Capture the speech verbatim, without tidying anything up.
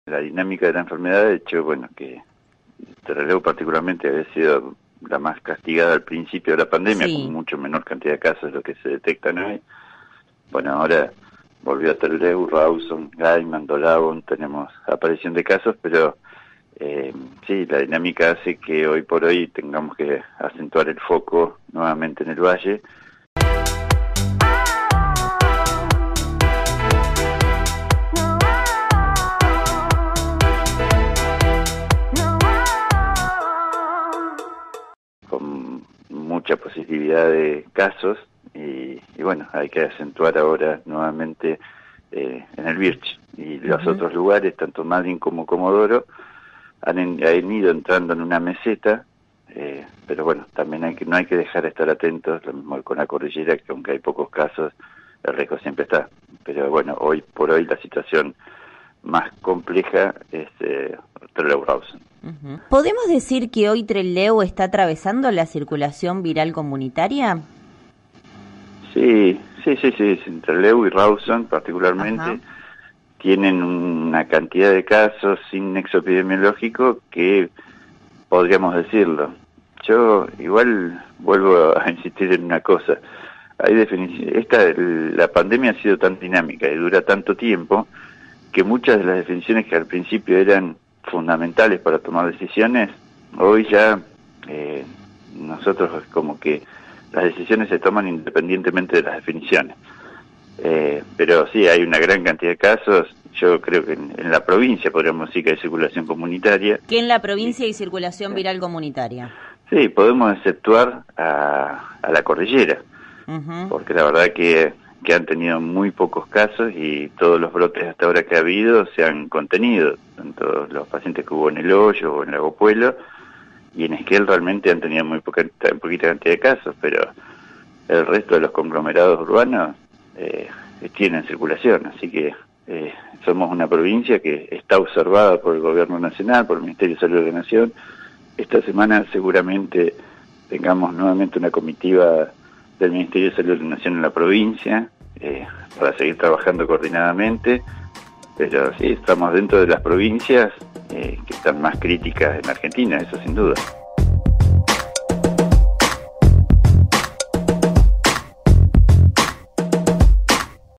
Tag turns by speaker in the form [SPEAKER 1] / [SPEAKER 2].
[SPEAKER 1] la dinámica de la enfermedad, de hecho, bueno, que Trelew particularmente había sido la más castigada al principio de la pandemia,
[SPEAKER 2] Sí.
[SPEAKER 1] con mucho menor cantidad de casos de lo que se detectan hoy. Bueno, ahora volvió a Trelew, Rawson, Gaiman, Dolavon, tenemos aparición de casos, pero eh, sí, la dinámica hace que hoy por hoy tengamos que acentuar el foco nuevamente en el valle. Con mucha positividad de casos y, y bueno, hay que acentuar ahora nuevamente eh, en el Birch y los uh-huh. otros lugares, tanto Madryn como Comodoro, han, en, han ido entrando en una meseta, eh, pero bueno, también hay que, no hay que dejar de estar atentos, lo mismo con la cordillera, que aunque hay pocos casos, el riesgo siempre está. Pero bueno, hoy por hoy la situación más compleja es eh, Trelew-Rawson.
[SPEAKER 2] Uh-huh. ¿Podemos decir que hoy Trelew está atravesando la circulación viral comunitaria?
[SPEAKER 1] Sí, sí, sí, sí. Trelew y Rawson particularmente uh-huh. tienen una cantidad de casos sin nexo epidemiológico que podríamos decirlo. Yo igual vuelvo a insistir en una cosa. Hay definición, esta la pandemia ha sido tan dinámica y dura tanto tiempo que muchas de las definiciones que al principio eran fundamentales para tomar decisiones, hoy ya eh, nosotros como que las decisiones se toman independientemente de las definiciones. Eh, pero sí, hay una gran cantidad de casos. Yo creo que en, en la provincia podríamos decir que hay circulación comunitaria.
[SPEAKER 2] ¿Que en la provincia hay circulación viral comunitaria?
[SPEAKER 1] Sí, podemos exceptuar a, a la cordillera, uh-huh. porque la verdad que, que han tenido muy pocos casos y todos los brotes hasta ahora que ha habido se han contenido, tanto los pacientes que hubo en El Hoyo o en Lago Puelo, y en Esquel realmente han tenido muy poca, poquita cantidad de casos, pero el resto de los conglomerados urbanos eh, tienen circulación, así que eh, somos una provincia que está observada por el Gobierno Nacional, por el Ministerio de Salud de la Nación. Esta semana seguramente tengamos nuevamente una comitiva del Ministerio de Salud de la Nación en la provincia, eh, para seguir trabajando coordinadamente, pero sí, estamos dentro de las provincias eh, que están más críticas en Argentina, eso sin duda.